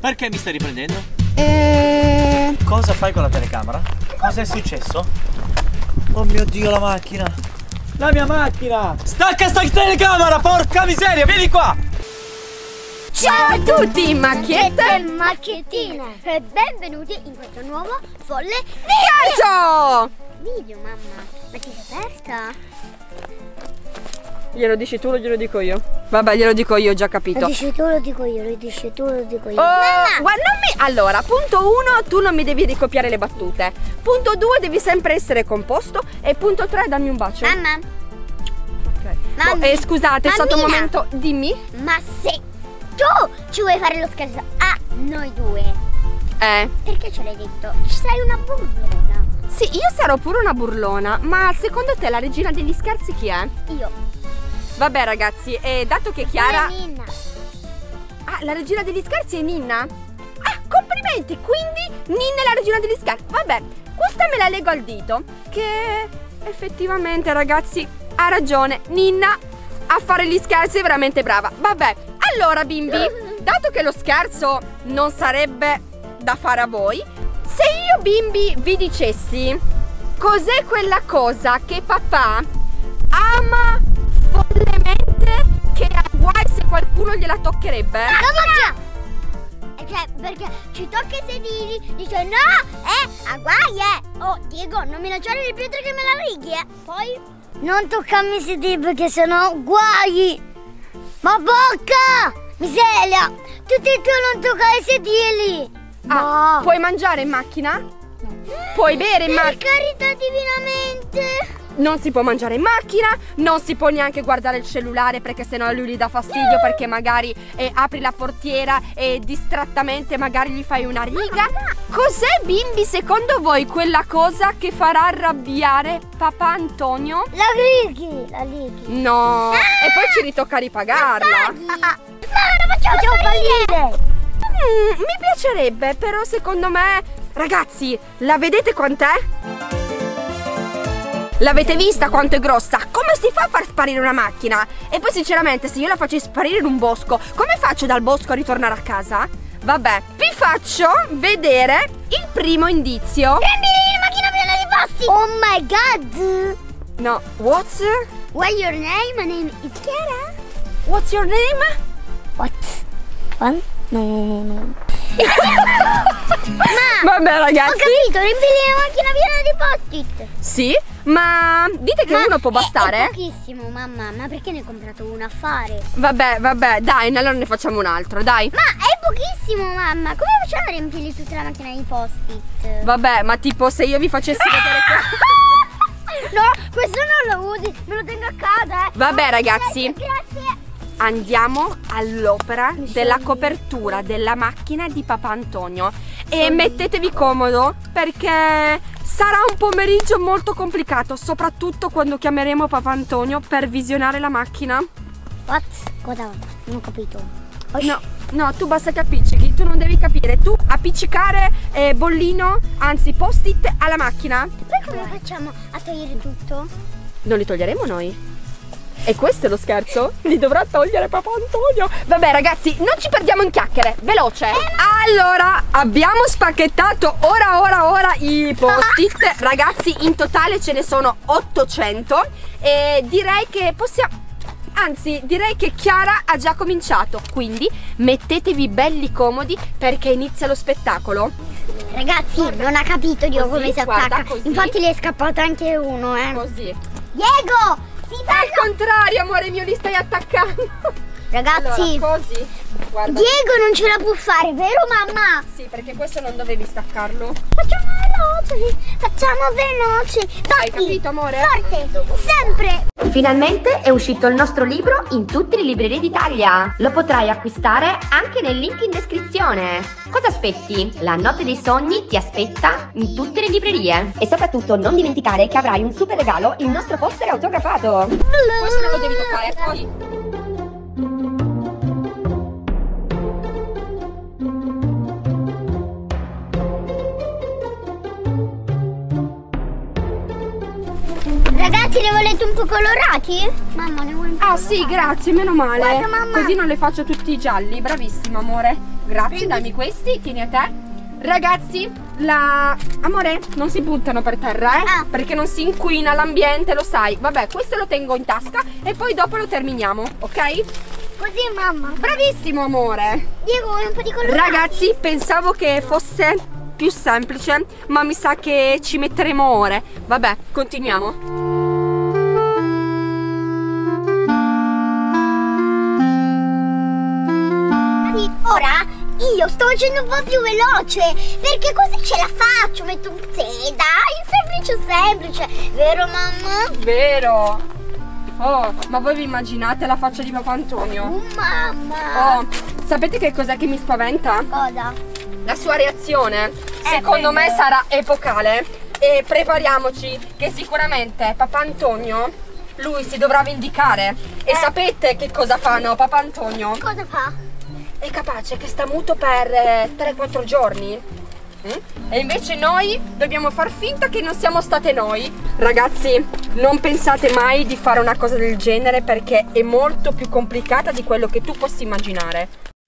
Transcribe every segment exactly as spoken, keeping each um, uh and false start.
Perché mi stai riprendendo? E... Cosa fai con la telecamera? Cosa è successo? Oh mio Dio, la macchina! La mia macchina! Stacca sta telecamera, porca miseria, vieni qua! Ciao a tutti, macchiette e macchiettine e benvenuti in questo nuovo folle scherzo! Video, mamma. Ma ti sei aperta? Glielo dici tu o glielo dico io? Vabbè, glielo dico io, ho già capito. Lo dici tu, lo dico io, lo dici tu, lo dico io. Oh, guarda, non mi... Allora, punto uno, tu non mi devi ricopiare le battute. Punto due, devi sempre essere composto. E punto tre, dammi un bacio. Mamma. Ok. Mamma. Oh, eh, scusate, è stato un Mammina. momento. Dimmi. Ma se tu ci vuoi fare lo scherzo a noi due, Eh. perché ce l'hai detto? Sei una burlona. Sì, io sarò pure una burlona, ma secondo te la regina degli scherzi chi è? Io. Vabbè ragazzi, eh, dato che Chiara... Sono Ninna. Ah, la regina degli scherzi è Ninna? Ah, complimenti, quindi Ninna è la regina degli scherzi. Vabbè, questa me la leggo al dito, che effettivamente ragazzi ha ragione, Ninna a fare gli scherzi è veramente brava. Vabbè, allora bimbi, dato che lo scherzo non sarebbe da fare a voi, se io bimbi vi dicessi cos'è quella cosa che papà ama follemente, che ha guai se qualcuno gliela toccherebbe? Come già? Cioè, perché ci tocca i sedili, dice no, eh, a guai, eh. Oh, Diego, non mi lanciare le pietre che me la righi, eh. Poi non toccarmi i sedili perché sennò guai. Ma bocca, miseria, tutti tu non toccare i sedili. Ah, No. puoi mangiare in macchina? Puoi bere in Per macchina? carità divinamente. Non si può mangiare in macchina, non si può neanche guardare il cellulare perché sennò lui gli dà fastidio, perché magari eh, apri la portiera e distrattamente magari gli fai una riga. Cos'è bimbi secondo voi quella cosa che farà arrabbiare papà Antonio? La righi, la righi. No, e poi ci ritocca ripagarla. Ma la facciamo fallire. Mm, mi piacerebbe, però secondo me, ragazzi, la vedete quant'è? L'avete vista quanto è grossa? Come si fa a far sparire una macchina? E poi sinceramente se io la faccio sparire in un bosco, come faccio dal bosco a ritornare a casa? Vabbè, vi faccio vedere il primo indizio. Prendi la macchina piena di posti. Oh my god. No, what's What's your name? My name is Chiara. What's your name? What? What? No, no, no. Vabbè Ho ragazzi, capito, riempi la macchina piena di post-it. sì, ma dite che Ma uno può è- bastare? È pochissimo, mamma. Ma perché ne hai comprato uno a fare? Vabbè, vabbè, dai, allora ne facciamo un altro, dai. Ma è pochissimo, mamma. Come facciamo a riempire tutta la macchina di post-it? Vabbè, ma tipo se io vi facessi vedere qua... No, questo non lo usi, me lo tengo a casa, eh. Vabbè ragazzi, Grazie. andiamo all'opera Mi della sono- copertura della macchina di papà Antonio. E mettetevi comodo perché sarà un pomeriggio molto complicato, soprattutto quando chiameremo papà Antonio per visionare la macchina. What? Cosa? Non ho capito. No, no, tu basta che appiccichi, tu non devi capire. Tu appiccicare eh, bollino, anzi post-it alla macchina. Poi come facciamo a togliere tutto? Non li toglieremo noi. E questo è lo scherzo? Li dovrà togliere papà Antonio. Vabbè ragazzi, non ci perdiamo in chiacchiere. Veloce. Allora, abbiamo spacchettato ora ora ora i post-it. Ragazzi, in totale ce ne sono ottocento. E direi che possiamo... Anzi, direi che Chiara ha già cominciato. Quindi mettetevi belli comodi perché inizia lo spettacolo. Ragazzi, non ha capito Dio Così, come si guarda, attacca. così. Infatti gli è scappato anche uno, eh. Così. Diego! Si Al fa... contrario, amore mio, li stai attaccando. Ragazzi, Allora, così. Guarda. Diego non ce la può fare, vero mamma? Sì, perché questo non dovevi staccarlo. Facciamo veloci, facciamo veloci. Hai Batti, capito, amore? forte, sempre. Finalmente è uscito il nostro libro in tutte le librerie d'Italia. Lo potrai acquistare anche nel link in descrizione. Cosa aspetti? La notte dei sogni ti aspetta in tutte le librerie. E soprattutto non dimenticare che avrai un super regalo, il nostro poster autografato. Questo non lo devi toccare. Poi. Ragazzi, le volete un po' colorati? Mamma, ne vuole un po' Ah sì, grazie, meno male. Guarda, mamma. Così non le faccio tutti gialli. Bravissima, amore. grazie, dammi questi, tieni a te. Ragazzi, la... amore, non si buttano per terra, eh? Ah. Perché non si inquina l'ambiente, lo sai. Vabbè, questo lo tengo in tasca e poi dopo lo terminiamo, ok? Così mamma. Bravissimo, amore. Diego, vuoi un po' di colore? Ragazzi, pensavo che fosse più semplice, ma mi sa che ci metteremo ore. Vabbè, continuiamo. Ora io sto facendo un po' più veloce, perché così ce la faccio, metto un sì, dai, semplice semplice, vero mamma? Vero. Oh, ma voi vi immaginate la faccia di papà Antonio? Oh, mamma. Oh, sapete che cos'è che mi spaventa? Cosa? La sua reazione, secondo me, sarà epocale. E prepariamoci che sicuramente papà Antonio, lui si dovrà vendicare. E Eh. sapete che cosa fa, no, papà Antonio? Cosa fa? È capace che sta muto per eh, tre quattro giorni. Mm? E invece noi dobbiamo far finta che non siamo state noi. Ragazzi, non pensate mai di fare una cosa del genere, perché è molto più complicata di quello che tu possa immaginare.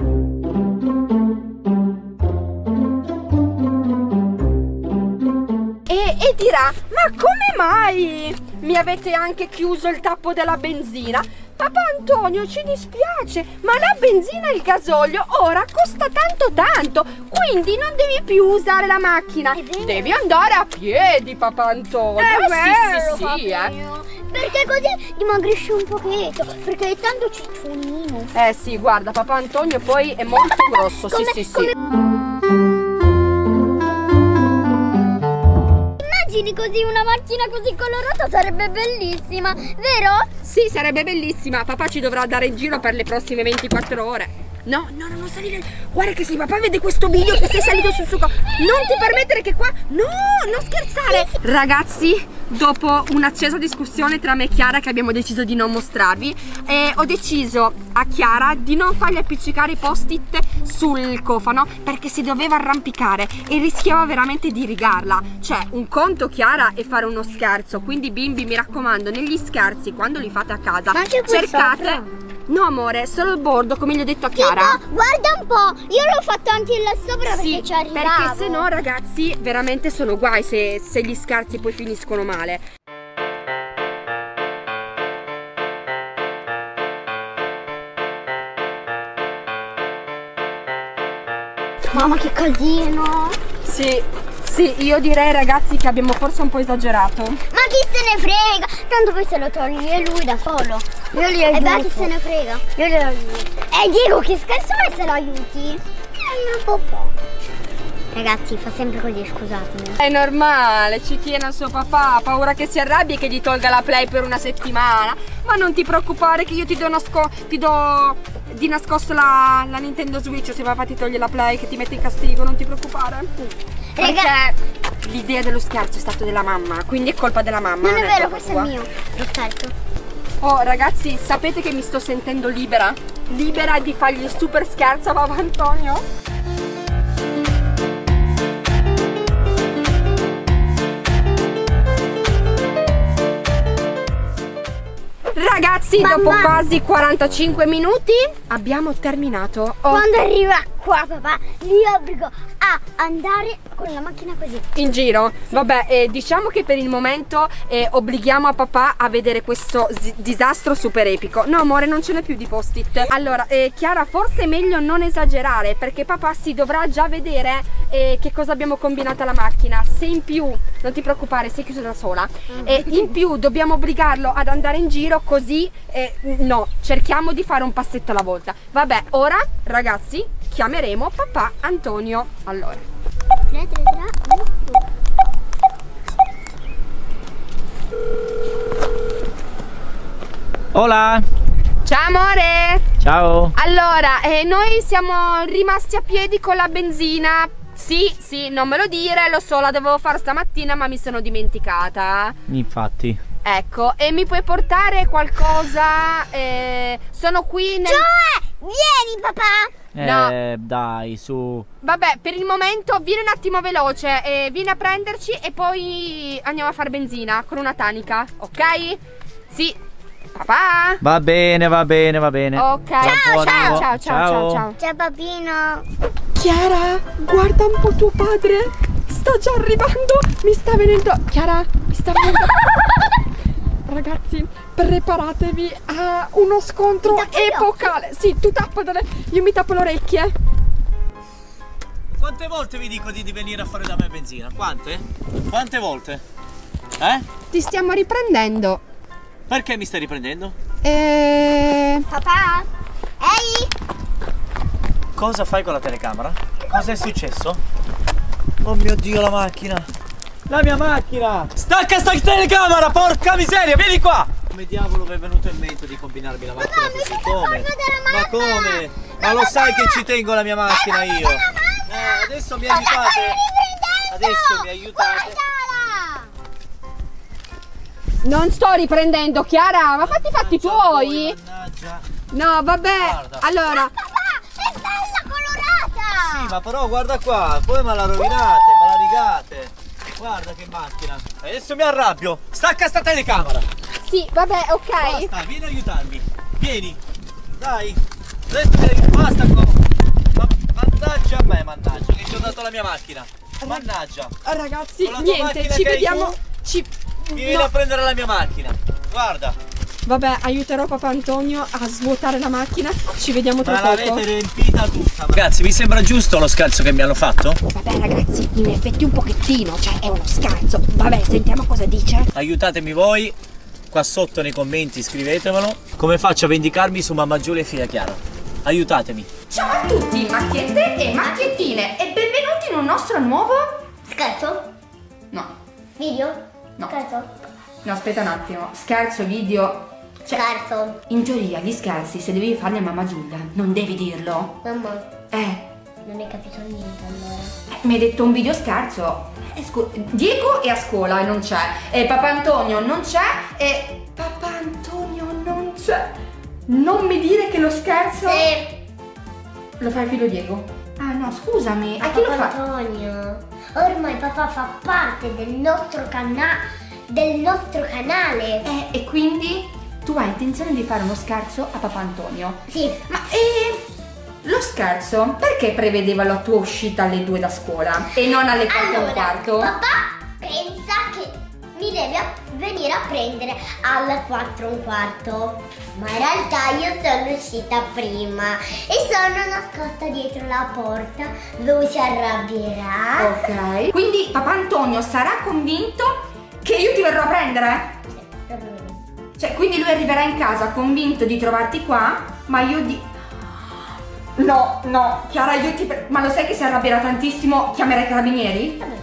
E, e dirà, ma come mai mi avete anche chiuso il tappo della benzina? Papà Antonio, ci dispiace, ma la benzina e il gasolio ora costa tanto tanto, quindi non devi più usare la macchina, devi andare a piedi, papà Antonio. È Eh, vero, sì, sì, sì, eh. papino. Perché così dimagrisci un pochetto, perché è tanto cicciolino. Eh sì, guarda, papà Antonio poi è molto grosso, sì, Come- sì, sì. come- Immagini così una macchina così colorata, sarebbe bellissima, vero? Sì, sarebbe bellissima. Papà ci dovrà dare in giro per le prossime ventiquattro ore. No, no, no, non salire. Guarda che se papà vede questo video che sei salito sul suo corpo, non ti permettere che qua. No, non scherzare. Ragazzi, dopo un'accesa discussione tra me e Chiara, che abbiamo deciso di non mostrarvi, eh, ho deciso a Chiara di non fargli appiccicare i post-it sul cofano, perché si doveva arrampicare e rischiava veramente di rigarla. Cioè, un conto, Chiara, è fare uno scherzo. Quindi bimbi, mi raccomando, negli scherzi, quando li fate a casa, Ma anche qui cercate sopra? No amore, solo il bordo, come gli ho detto a Chiara. Tipo, guarda un po', io l'ho fatto anche là sopra Sì, perché ci arrivavo. perché se no ragazzi veramente sono guai se, se gli scherzi poi finiscono male. Mamma che casino. Sì, sì, io direi ragazzi che abbiamo forse un po' esagerato. Ma chi se ne frega? Tanto poi se lo toglie lui da solo. Io li aiuto. E beh, chi se ne frega? Io li aiuto. Eh Diego, che scherzo è se lo aiuti? Eh, un po' po'. Ragazzi, fa sempre così, scusatemi. È normale, ci tiene al suo papà, ha paura che si arrabbi e che gli tolga la play per una settimana. Ma non ti preoccupare che io ti do, nasco ti do di nascosto la, la Nintendo Switch se papà ti toglie la play, che ti mette in castigo, non ti preoccupare. Perché l'idea dello scherzo è stata della mamma, quindi è colpa della mamma. Non è vero, colpa questo tua. è mio. Lo scherzo. Oh ragazzi, sapete che mi sto sentendo libera? Libera di fargli il super scherzo a papà Antonio? Ragazzi, Mamma. dopo quasi quarantacinque minuti abbiamo terminato. Oh, Quando arriva qua papà, li obbligo a andare con la macchina così. in giro. Vabbè, eh, diciamo che per il momento eh, obblighiamo a papà a vedere questo zi- disastro super epico. No amore, non ce n'è più di post-it. Allora, eh, Chiara, forse è meglio non esagerare, perché papà si dovrà già vedere eh, che cosa abbiamo combinato alla macchina. Se in più, non ti preoccupare, sei chiusa da sola. E in più dobbiamo obbligarlo ad andare in giro, così eh, no, cerchiamo di fare un passetto alla volta. Vabbè, ora ragazzi chiameremo papà Antonio. Allora, tre, tre, tre, uno. Hola. ciao amore. Ciao. Allora, eh, noi siamo rimasti a piedi con la benzina. Sì, sì, non me lo dire, lo so, la dovevo fare stamattina ma mi sono dimenticata. Infatti. Ecco, e mi puoi portare qualcosa? Eh, sono qui nel... Cioè, vieni papà. No. Eh, dai, su. Vabbè, per il momento vieni un attimo veloce, eh, vieni a prenderci e poi andiamo a fare benzina con una tanica, ok? Sì, Papà? Va bene, va bene, va bene. Ok. Ciao, Ciao, ciao, ciao, ciao, ciao. ciao, ciao. Ciao papino. Chiara, guarda un po' tuo padre. Sta già arrivando. Mi sta venendo. Chiara, mi sta venendo. Ragazzi, preparatevi a uno scontro epocale. Sì, tu tappatele. Io mi tappo le orecchie. Quante volte vi dico di, di venire a fare da me benzina? Quante? Quante volte? Eh? Ti stiamo riprendendo. Perché mi stai riprendendo? E... Papà? Ehi! Cosa fai con la telecamera? Cosa è successo? Oh mio Dio, la macchina! La mia macchina! Stacca sta telecamera, porca miseria, vieni qua! Come diavolo vi è venuto in mente di combinarmi la macchina così? Come? Ma come? Ma lo sai che ci tengo la mia macchina io? Eh, adesso mi aiutate? Adesso mi aiutate? Non sto riprendendo, Chiara, ma fatti i fatti tuoi. Mannaggia. No, vabbè. Guarda. Allora, Papà, è bella colorata! Sì, ma però guarda qua, poi me la rovinate, me la rigate. Guarda che macchina. Adesso mi arrabbio. Stacca sta telecamera. sì, vabbè, ok. Basta, vieni a aiutarmi. Vieni. Dai. Adesso mi devi... Basta qua. Ma... Mannaggia a me, mannaggia, che ti ho dato la mia macchina. Mannaggia. Ragazzi, Con la tua niente, macchina ci che hai vediamo. tu? Ci... Vieni no. a prendere la mia macchina. Guarda. Vabbè, aiuterò papà Antonio a svuotare la macchina. Ci vediamo tra Ma poco. l'avete riempita tutta. Ragazzi, vi sembra giusto lo scherzo che mi hanno fatto? Vabbè ragazzi, in effetti un pochettino, cioè è uno scherzo. Vabbè, sentiamo cosa dice. Aiutatemi voi. Qua sotto nei commenti scrivetemelo. Come faccio a vendicarmi su mamma Giulia e figlia Chiara? Aiutatemi. Ciao a tutti, macchiette e macchiettine, e benvenuti in un nostro nuovo... Scherzo? No, Video? No. Scherzo? no, aspetta un attimo. Scherzo, video... Cioè, Scherzo. in teoria gli scherzi, se devi farli a mamma Giulia, non devi dirlo. Mamma, Eh, non hai capito niente allora. eh, mi hai detto un video scherzo. Eh, scu- Diego è a scuola e non c'è. E papà Antonio non c'è. E papà Antonio non c'è. Non mi dire che lo scherzo... Sì. Lo fa il figlio Diego? Ah no, scusami. A chi lo Papà fa? Antonio, ormai papà fa parte del nostro canale. Del nostro canale. Eh, e quindi tu hai intenzione di fare uno scherzo a papà Antonio? Sì. Ma e lo scherzo perché prevedeva la tua uscita alle due da scuola e non alle quattro e un Allora, quarto? papà pensa che mi deve a- venire a prendere alle quattro e un quarto. Ma in realtà io sono uscita prima e sono nascosta dietro la porta. Lui si arrabbierà. Ok. Quindi papà Antonio sarà convinto che io ti verrò a prendere? Sì, proprio così. Cioè, quindi lui arriverà in casa convinto di trovarti qua, ma io di... No, no, Chiara, io ti... pre- Ma lo sai che si arrabbierà tantissimo? Chiamerai i carabinieri? Vabbè,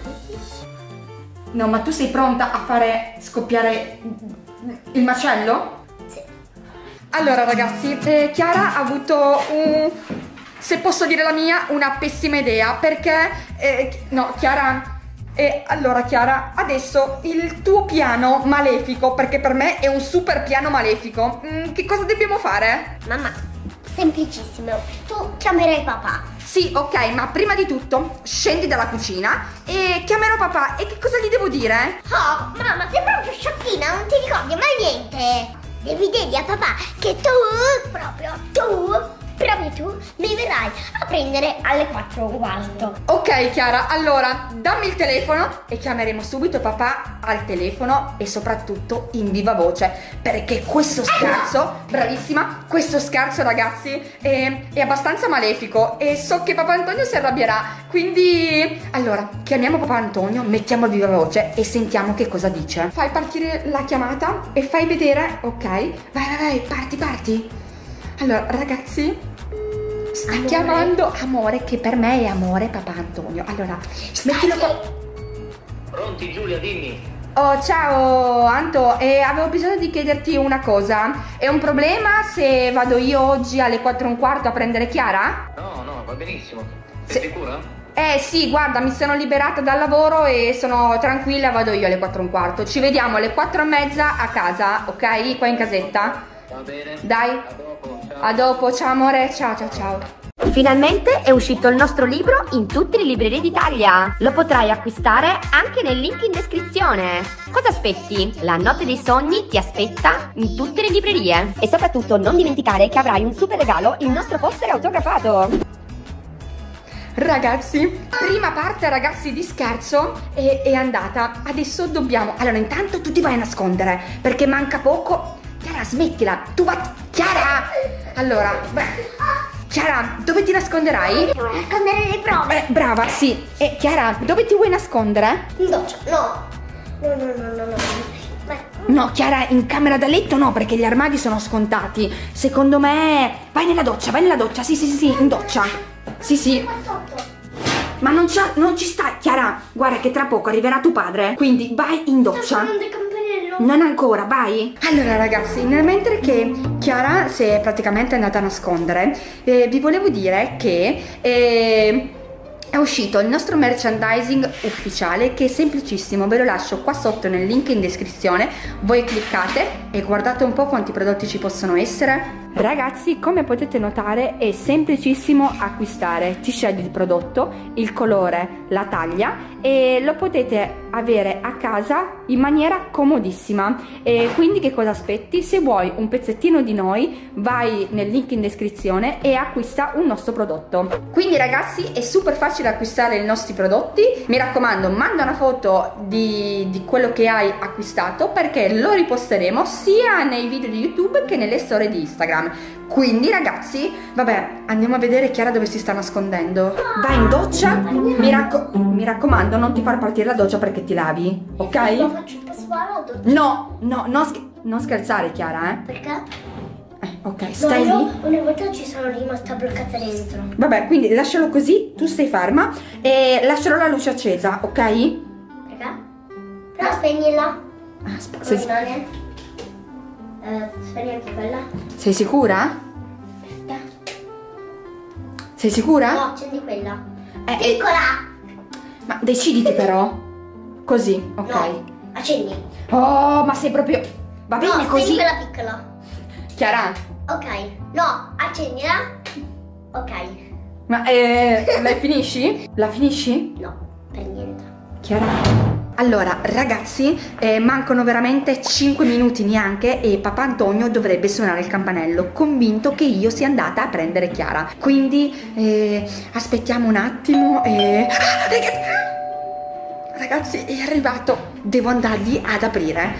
No, ma tu sei pronta a fare scoppiare il macello? sì. Allora ragazzi, eh, Chiara ha avuto un... se posso dire la mia, una pessima idea, perché... eh, no, Chiara... E allora Chiara, adesso il tuo piano malefico, perché per me è un super piano malefico, mm, che cosa dobbiamo fare? Mamma, semplicissimo. Tu chiamerai papà. Sì, ok, ma prima di tutto scendi dalla cucina e chiamerò papà. E che cosa gli devo dire? Oh, mamma, sei proprio sciocchina, non ti ricordi mai niente. Devi dirgli a papà che tu, proprio tu, proprio tu, mi verrai a prendere alle quattro e un quarto. Ok Chiara, allora dammi il telefono e chiameremo subito papà al telefono e soprattutto in viva voce, perché questo scherzo, bravissima, questo scherzo ragazzi è, è abbastanza malefico e so che papà Antonio si arrabbierà, quindi allora chiamiamo papà Antonio, mettiamo il viva voce e sentiamo che cosa dice. Fai partire la chiamata e fai vedere, ok? Vai vai vai, parti parti. Allora ragazzi, sta Amore. chiamando amore, che per me è amore papà Antonio. Allora, mettilo qua. Pronti Giulia, dimmi. Oh, ciao Anto, eh, avevo bisogno di chiederti una cosa. È un problema se vado io oggi alle quattro e un quarto a prendere Chiara? No, no, va benissimo. Sei Se- sicura? Eh sì, guarda, mi sono liberata dal lavoro e sono tranquilla, vado io alle quattro e un quarto. Ci vediamo alle quattro e mezza a casa, ok? Qua in casetta. Va bene. Dai, A dopo, ciao. a dopo, ciao amore, ciao ciao ciao. Finalmente è uscito il nostro libro in tutte le librerie d'Italia. Lo potrai acquistare anche nel link in descrizione. Cosa aspetti? La notte dei sogni ti aspetta in tutte le librerie. E soprattutto non dimenticare che avrai un super regalo, il nostro poster autografato. Ragazzi, prima parte ragazzi di scherzo è, è andata. Adesso dobbiamo... Allora intanto tu ti vai a nascondere perché manca poco. Chiara, smettila. Tu vai... Chiara! Allora, beh... Chiara, dove ti nasconderai? Devo nascondere le prove. Eh, brava, sì. E Chiara, dove ti vuoi nascondere? In doccia, no. No, no, no, no, no. Beh. No, Chiara, in camera da letto no, perché gli armadi sono scontati. Secondo me... Vai nella doccia, vai nella doccia. Sì, sì, sì, sì, in doccia. Sì, sì. Qua sotto. Ma non, non ci sta, Chiara. Guarda che tra poco arriverà tuo padre. Quindi vai in doccia. Sto suonando il campanello. Non ancora, vai. Allora ragazzi, nel mentre che Chiara si è praticamente andata a nascondere, eh, vi volevo dire che eh, è uscito il nostro merchandising ufficiale, che è semplicissimo. Ve lo lascio qua sotto nel link in descrizione. Voi cliccate e guardate un po' quanti prodotti ci possono essere. Ragazzi, come potete notare è semplicissimo acquistare. Ti scegli il prodotto, il colore, la taglia e lo potete avere a casa in maniera comodissima. E quindi che cosa aspetti? Se vuoi un pezzettino di noi, vai nel link in descrizione e acquista un nostro prodotto. Quindi ragazzi è super facile acquistare i nostri prodotti. Mi raccomando, manda una foto di, di quello che hai acquistato, perché lo riposteremo sia nei video di YouTube che nelle storie di Instagram. Quindi ragazzi, vabbè, andiamo a vedere Chiara dove si sta nascondendo. Vai in doccia. Mi, racco mi raccomando, non ti far partire la doccia perché ti lavi, ok? Lo faccio, posso fare la doccia? No, no, non, sch non scherzare Chiara, eh. Perché? Eh, ok, stai no, lì. Una volta ci sono rimasta bloccata dentro. Vabbè, quindi lascialo così, tu stai ferma e lascerò la luce accesa, ok? Perché? Però spegnila. Ah, aspetta, sei, Sei... Eh, spegni anche quella. sei sicura? Aspetta. Sei sicura? No, accendi quella. Eh, eh, Piccola! ma deciditi però. Così, ok. No, accendi. Oh, ma sei proprio... Va bene no, così. spegni quella piccola. Chiara, Ok. No, accendila. Ok. ma eh, la finisci? La finisci? No, per niente. Chiara. Allora ragazzi, eh, mancano veramente cinque minuti neanche e papà Antonio dovrebbe suonare il campanello, convinto che io sia andata a prendere Chiara. Quindi eh, aspettiamo un attimo e... Ah, ragazzi, ragazzi è arrivato, devo andargli ad aprire.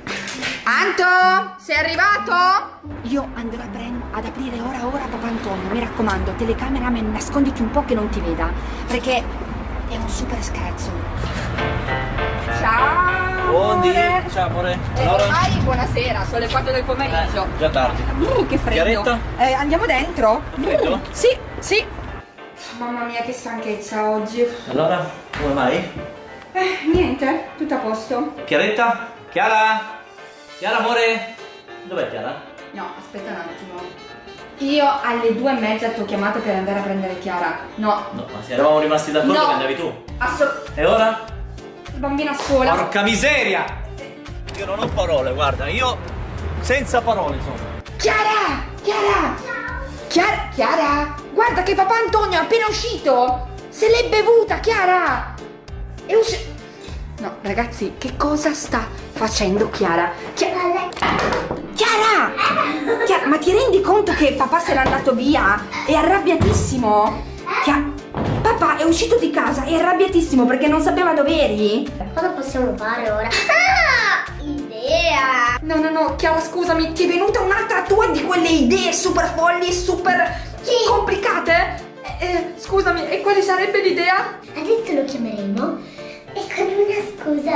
Anto, sei arrivato? Io andrò ad aprire ora ora papà Antonio, mi raccomando, telecameraman, nasconditi un po' che non ti veda, perché è un super scherzo. Ciao! Buondì, amore. ciao amore. Eh, Allora? ormai buonasera, sono le quattro del pomeriggio. Eh, già tardi. Uh, che freddo. Chiaretta? Eh, andiamo dentro? Freddo? Uh, sì, sì. Mamma mia, che stanchezza oggi. Allora, come mai? Eh, niente, tutto a posto. Chiaretta? Chiara? Chiara amore? Dov'è Chiara? No, aspetta un attimo. Io alle due e mezza ti ho chiamato per andare a prendere Chiara. No. No, ma se eravamo rimasti d'accordo No. che andavi tu. Assolutamente. E ora? Il bambino a scuola. Porca miseria! Io non ho parole, guarda, io senza parole sono. Chiara! Chiara! Chiara! Chiara! Guarda che papà Antonio è appena uscito! Se l'è bevuta, Chiara! È uscito... No, ragazzi, che cosa sta facendo Chiara? Chiara! Chiara! Chiara, ma ti rendi conto che papà se n'è andato via? È arrabbiatissimo! Chiara... Papà è uscito di casa, è arrabbiatissimo perché non sapeva dove eri. Cosa possiamo fare ora? Ah! Idea! No, no, no, Chiara, scusami, ti è venuta un'altra tua di quelle idee super folli, super Sì. complicate? Eh, eh, scusami, e quale sarebbe l'idea? Adesso lo chiameremo e con una scusa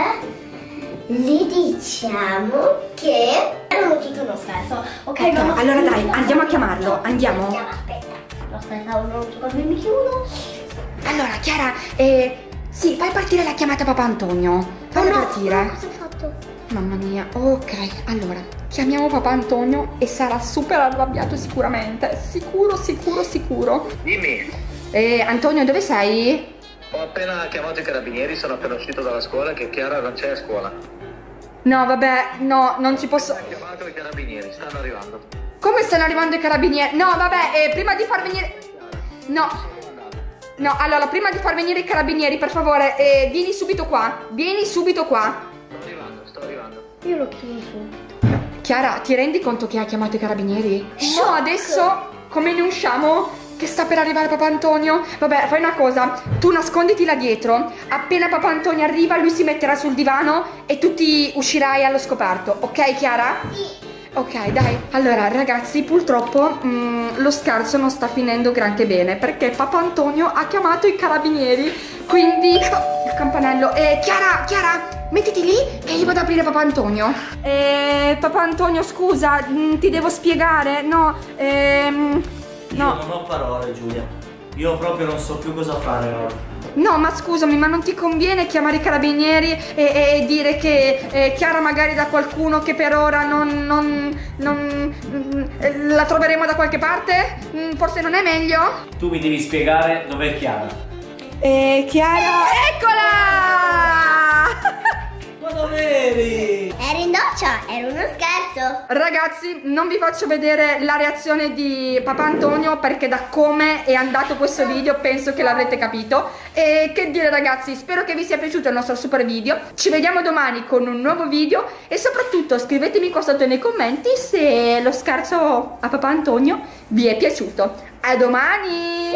gli diciamo che erano tutto lo stesso. Ok, Ok, mamma? allora dai, andiamo a chiamarlo, andiamo. Chiama, aspetta. Aspetta, un minuto, mi chiudo. Allora, Chiara, eh, sì, fai partire la chiamata papà Antonio. Falla Oh no, partire. no, cosa ho fatto? Mamma mia, ok, allora, chiamiamo papà Antonio e sarà super arrabbiato sicuramente. Sicuro, sicuro, sicuro. Dimmi, Eh, Antonio, dove sei? ho appena chiamato i carabinieri, sono appena uscito dalla scuola che Chiara non c'è a scuola. No, vabbè, no, non ci posso... Ho chiamato i carabinieri, stanno arrivando. Come stanno arrivando i carabinieri? No, vabbè, eh, prima di far venire... No. No, allora, prima di far venire i carabinieri, per favore, eh, vieni subito qua. Vieni subito qua. Sto arrivando, sto arrivando. Io lo chiuso. Chiara, ti rendi conto che ha chiamato i carabinieri? No, adesso come ne usciamo? Che sta per arrivare Papà Antonio? Vabbè, fai una cosa, tu nasconditi là dietro. Appena Papà Antonio arriva, lui si metterà sul divano e tu ti uscirai allo scoperto. Ok, Chiara? Sì. Ok, dai. Allora, ragazzi, purtroppo mh, lo scherzo non sta finendo granché bene, perché Papà Antonio ha chiamato i carabinieri. Quindi... Oh, il campanello. Eh, Chiara, Chiara, mettiti lì che io vado ad aprire Papà Antonio. Eh, Papà Antonio, scusa, mh, ti devo spiegare. No, ehm... no. Io non ho parole, Giulia. Io proprio non so più cosa fare ora. No, ma scusami, ma non ti conviene chiamare i carabinieri e, e, e dire che eh, Chiara magari da qualcuno che per ora non, non, non mm, la troveremo da qualche parte? Mm, forse non è meglio? Tu mi devi spiegare dov'è Chiara. Eh, Chiara... Eccola! Ma dov'eri? Era in doccia, era uno scherzo. Ragazzi, non vi faccio vedere la reazione di Papà Antonio perché da come è andato questo video penso che l'avrete capito. E che dire ragazzi, spero che vi sia piaciuto il nostro super video. Ci vediamo domani con un nuovo video e soprattutto scrivetemi qua sotto nei commenti se lo scherzo a Papà Antonio vi è piaciuto. A domani!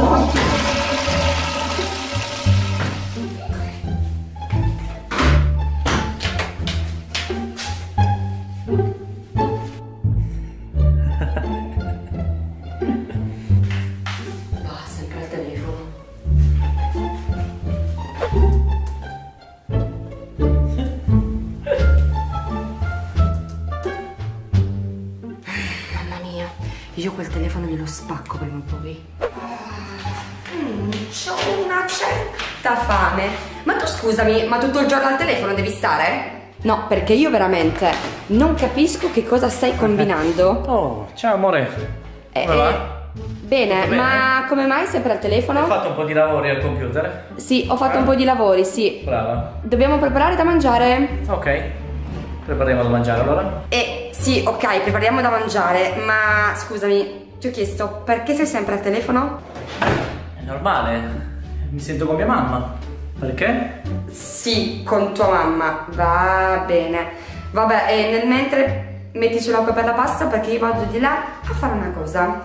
Io quel telefono glielo spacco prima o poi. Mm, c'ho una certa fame. Ma tu scusami, ma tutto il giorno al telefono devi stare? No, perché io veramente non capisco che cosa stai combinando. Oh, ciao amore. Eh, Come va? eh, bene, Tutto bene? ma come mai sempre al telefono? Hai fatto un po' di lavori al computer? Sì, ho fatto un po' di lavori, sì. Brava. Dobbiamo preparare da mangiare? Ok. Prepariamo da mangiare allora? Eh, sì, ok, prepariamo da mangiare, ma scusami, ti ho chiesto, perché sei sempre al telefono? È normale. Mi sento con mia mamma. Perché? Sì, con tua mamma, va bene. Vabbè, e nel mentre metti sull'acqua per la pasta perché io vado di là a fare una cosa.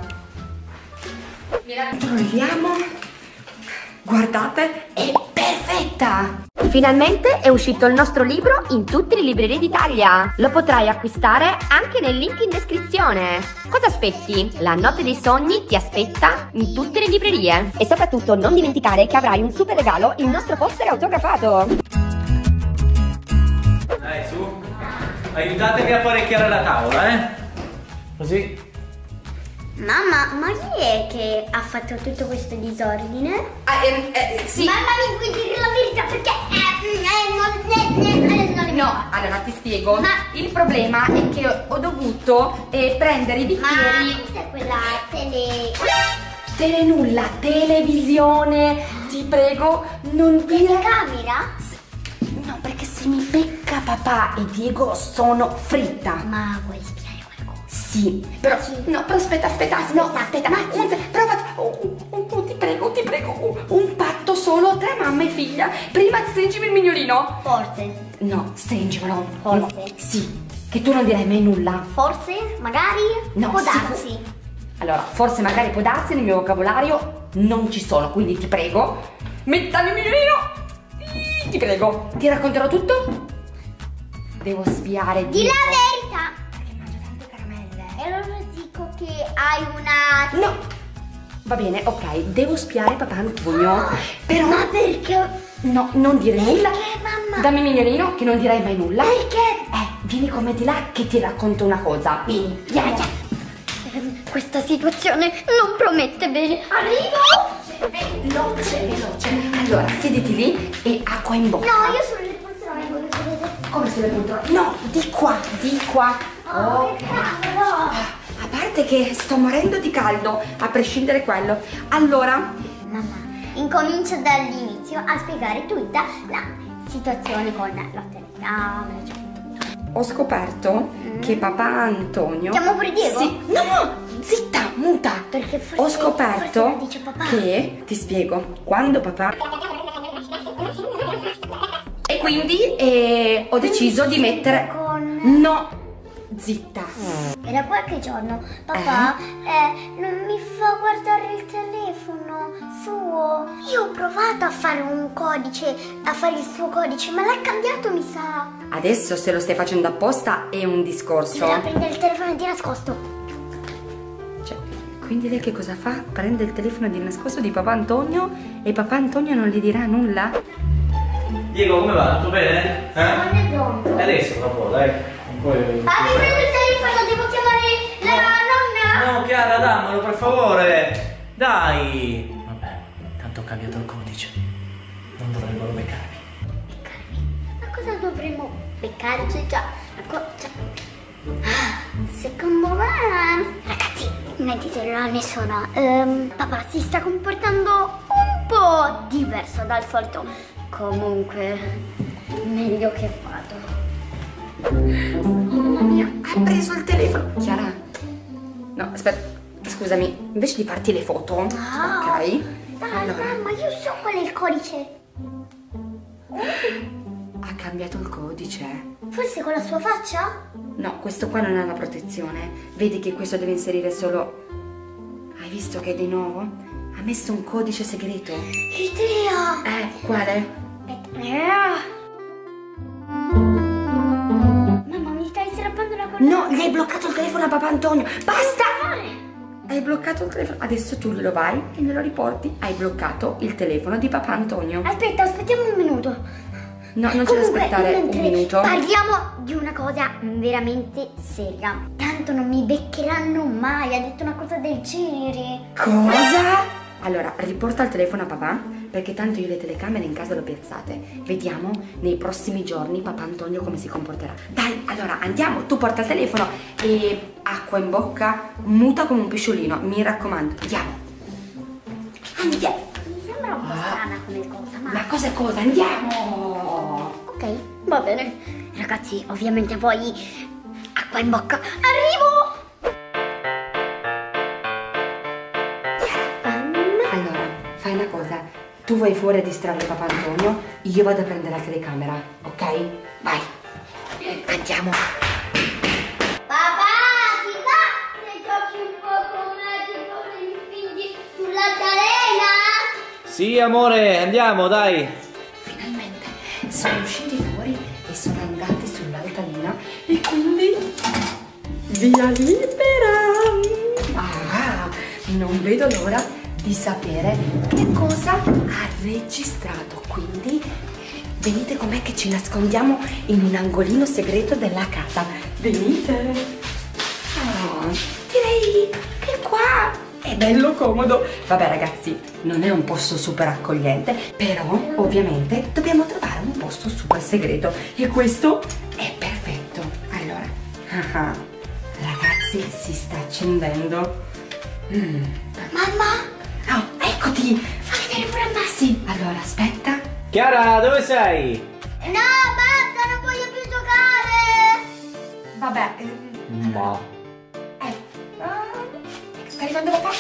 Proviamo. Guardate, è perfetta! Finalmente è uscito il nostro libro in tutte le librerie d'Italia. Lo potrai acquistare anche nel link in descrizione. Cosa aspetti? La Notte dei Sogni ti aspetta in tutte le librerie. E soprattutto non dimenticare che avrai un super regalo, il nostro poster autografato. Dai, su. Aiutatemi a apparecchiare la tavola, eh? Così. Mamma, ma chi è che ha fatto tutto questo disordine? Ah, eh, eh, sì. Mamma, mi puoi dire la verità perché eh, eh, non, eh, eh, non è No, allora ti spiego. Ma- Il problema è che ho dovuto eh, prendere i Ma bicchieri. cos'è quella tele... Tele nulla, televisione. Ti prego, non dire. Telecamera? No, perché se mi becca papà e Diego sono fritta. Ma vuoi spiegare qualcosa? Sì, però Sì. no, però aspetta, aspetta, no, aspetta, ma un, prova, oh, oh, oh, ti prego, ti prego, oh, un patto solo tra mamma e figlia. Prima stringimi il mignolino. Forse. No, stringimelo. Forse. No, sì, che tu non dirai mai nulla. Forse? Magari? No, Può sicur- darsi. Allora, forse magari può darsi, nel mio vocabolario non ci sono, quindi ti prego, mettami il mignolino. Ti prego, ti racconterò tutto. Devo spiare Di Diego. la verità. Perché mangio tante caramelle. E allora dico che hai una... No, va bene, ok, devo spiare papà Antonio. Però... Ma perché? No, non dire nulla. Perché, mamma? Dammi il mignolino che non direi mai nulla. Perché? Eh, vieni con me di là che ti racconto una cosa. Vieni, vieni, vieni. Ehm, Questa situazione non promette bene. Arrivo! Veloce, veloce. Allora, sediti lì e acqua in bocca. No, io sono le poltrone, voglio vedere. Come sulle poltrone? No, di qua, di qua. Oh, che cavolo! A parte che sto morendo di caldo, a prescindere quello. Allora, Mamma, incomincia dall'inizio a spiegare tutta la situazione con la telecamera, cioè tutto. ho scoperto che papà Antonio... Chiamo pure Diego? Sì. No, zitta, muta. Perché forse, Ho scoperto forse lo dice papà. che, ti spiego, quando papà... E quindi eh, ho deciso di mettere... Con... No, zitta. Era qualche giorno, papà eh? non mi fa guardare il telefono suo. Io ho provato a fare un codice, a fare il suo codice, ma l'ha cambiato, mi sa. Adesso se lo stai facendo apposta è un discorso. Bisogna prendere il telefono di nascosto. Cioè, quindi lei che cosa fa? Prende il telefono di nascosto di papà Antonio e papà Antonio non gli dirà nulla? Diego, come va? Tutto bene? Eh? Non è pronto. Adesso, tra poco, dai. Poi... Ah, mi prendo il telefono, devo chiamare la nonna. No, Chiara, dammelo per favore. Dai. Vabbè, tanto ho cambiato il codice. Non dovrebbero beccarmi. Beccarmi? Ma cosa dovremmo beccare? C'è già. Cioè... Ah, secondo me. Ragazzi, non ditelo a nessuno. Um, papà si sta comportando un po' diverso dal solito. Comunque, meglio che vado. Oh mamma mia, hai preso il telefono. Chiara. No, aspetta. Scusami, invece di farti le foto, Ah, ok? Dai, Allora, mamma, io so qual è il codice. ha cambiato il codice. Forse con la sua faccia? No, questo qua non ha la protezione. Vedi che questo deve inserire solo... Hai visto che è di nuovo? Ha messo un codice segreto. Idea! Eh, quale? Aspetta. Mamma, mi stai strappando la corrente? No, gli hai bloccato il telefono a papà Antonio. Basta! Hai bloccato il telefono. Adesso tu glielo vai e me lo riporti. Hai bloccato il telefono di papà Antonio. Aspetta, aspettiamo un minuto. No, non ce Comunque, l'aspettare un mentre minuto. Parliamo di una cosa veramente seria. Tanto non mi beccheranno mai, ha detto una cosa del genere. Cosa? Allora, riporta il telefono a papà, perché tanto io le telecamere in casa le ho piazzate. Vediamo nei prossimi giorni papà Antonio come si comporterà. Dai, allora andiamo, tu porta il telefono e acqua in bocca, muta come un pesciolino, mi raccomando. Andiamo. Andiamo. Mi sembra un po' strana come cosa, ma... Ma cosa è cosa? Andiamo. Ok, va bene. Ragazzi, ovviamente poi acqua in bocca. Arrivo! Allora, fai una cosa. Tu vai fuori a distrarre papà Antonio, io vado a prendere la telecamera, ok? Vai. Andiamo. Papà, ti va se giochi un po' con me, tipo se mi spingi sull'altalena? Sì, amore, andiamo, dai. Finalmente sono usciti fuori e sono andati sull'altalena e quindi via libera. Ah, non vedo l'ora di sapere che cosa ha registrato, quindi venite con me che ci nascondiamo in un angolino segreto della casa. Venite. Oh, direi che qua è bello comodo. Vabbè ragazzi, non è un posto super accogliente, però ovviamente dobbiamo trovare un posto super segreto e questo è perfetto. Allora, ah, ragazzi, si sta accendendo. Mm. Mamma? Oh, eccoti! Fai vedere pure a me. Sì, allora aspetta. Chiara, dove sei? No, basta, non voglio più giocare! Vabbè. eh, Ma. Eh. ah, Sta arrivando papà.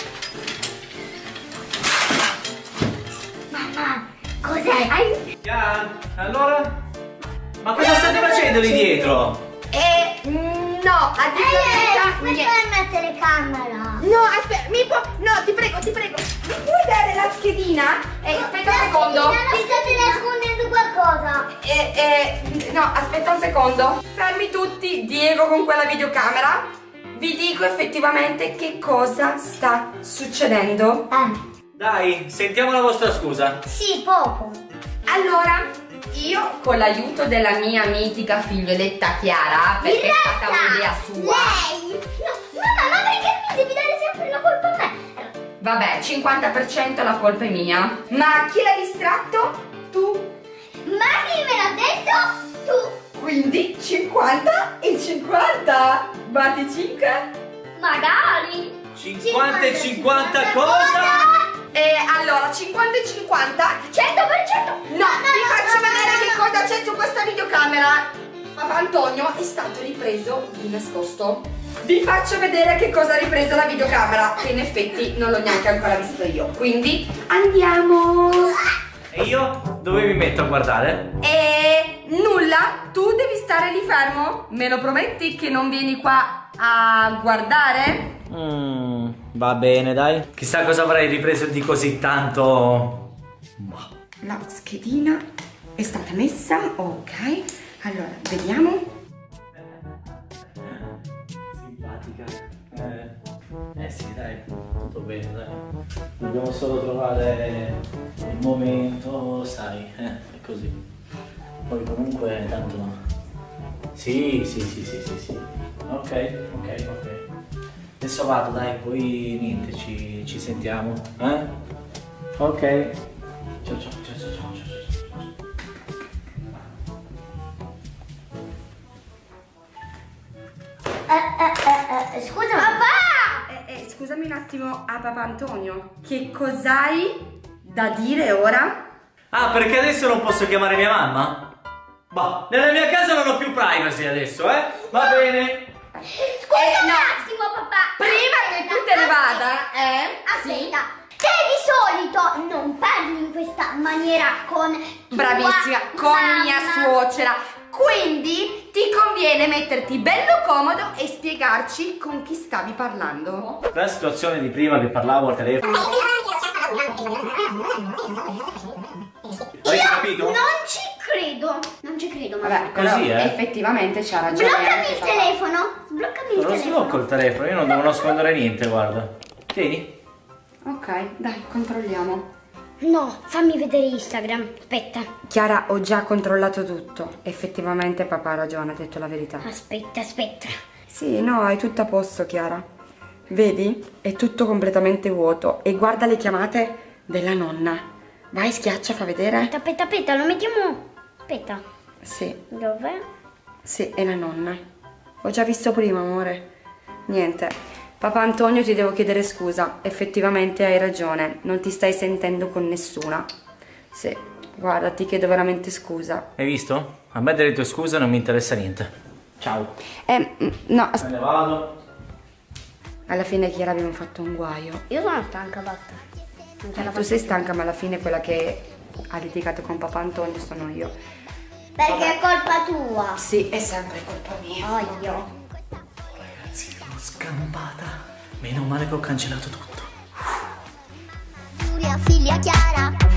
Mamma, cos'è? Chiara, allora? Ma cosa state facendo lì dietro? Eh, mm, no, a dire la verità, Questa niente. è una telecamera! No, aspetta, mi può... No, ti prego, ti prego. Mi puoi dare la schedina? Eh, aspetta un secondo. Mi state nascondendo qualcosa! Eh, eh, no, aspetta un secondo. Fermi tutti, Diego con quella videocamera. Vi dico effettivamente che cosa sta succedendo. Eh, Dai, sentiamo la vostra scusa. sì, poco! Allora, io con l'aiuto della mia mitica figlioletta Chiara, perché è stata un'idea sua. Lei! No, mamma, ma perché mi devi dare sempre la colpa a me? Vabbè, cinquanta per cento la colpa è mia. Ma chi l'ha distratto? Tu. Ma chi me l'ha detto? Tu! Quindi cinquanta e cinquanta. Batti cinque. Magari! cinquanta e cinquanta cosa? E allora, cinquanta e cinquanta? cento per cento! No, vi faccio vedere che cosa c'è su questa videocamera. Papà Antonio è stato ripreso di nascosto. vi faccio vedere che cosa ha ripreso la videocamera, che in effetti non l'ho neanche ancora visto io. Quindi andiamo. E io dove mi metto a guardare? E nulla, tu devi stare lì fermo. Me lo prometti che non vieni qua a guardare? Mm, va bene, dai. Chissà cosa avrei ripreso di così tanto. La schedina è stata messa, ok. Allora, vediamo. Simpatica. Eh, eh sì, dai, tutto bene, dai. Dobbiamo solo trovare il momento, sai, eh, è così. Poi comunque tanto no. Sì, sì, sì, sì, sì, sì. Ok, ok, ok. Adesso vado, dai, poi niente, ci, ci sentiamo, eh? Ok. Ciao, ciao, ciao, ciao, ciao, ciao. Eh, eh, eh, eh, scusa, papà! Eh, eh, scusami un attimo, a papà Antonio, che cos'hai da dire ora? Ah, perché adesso non posso chiamare mia mamma? Bah, nella mia casa non ho più privacy adesso, eh? Va bene. Scusa Eh, un no. attimo, papà! Prima che tu te ne vada, eh? Aspetta, te di solito non parli in questa maniera con tua Bravissima, con mamma. mia suocera. Quindi ti conviene metterti bello comodo e spiegarci con chi stavi parlando. La situazione di prima che parlavo al telefono. Hai Io capito? non ci credo, non ci credo, mamma. Vabbè, Così, però eh? effettivamente c'ha ragione. Bloccami anche il papà. telefono, sbloccami il Non lo telefono. sblocco il telefono, io non devo nascondere niente, guarda. Tieni. Ok, dai, controlliamo. No, fammi vedere Instagram, aspetta, Chiara, ho già controllato tutto. Effettivamente papà ha ragione, ha detto la verità. aspetta, aspetta. Sì, no, è tutto a posto, Chiara. Vedi? È tutto completamente vuoto. E guarda le chiamate della nonna. Vai, schiaccia, fa vedere. Aspetta, aspetta, aspetta, lo mettiamo... Aspetta, Sì, dov'è? sì, è la nonna. Ho già visto prima, amore. Niente. Papà Antonio, ti devo chiedere scusa. Effettivamente hai ragione. Non ti stai sentendo con nessuna. Sì, guarda, ti chiedo veramente scusa. Hai visto? A me delle tue scuse non mi interessa niente. Ciao. Eh, mm, no, as- Me ne vado. alla fine Chiara abbiamo fatto un guaio. Io sono stanca, basta. Non ce la Tu faccio sei più. stanca, ma alla fine quella che ha litigato con papà Antonio sono io. Perché è colpa tua. Sì, è sempre colpa mia. Oh, io. Ragazzi, l'ho scampata. Meno male che ho cancellato tutto. Giulia, figlia Chiara.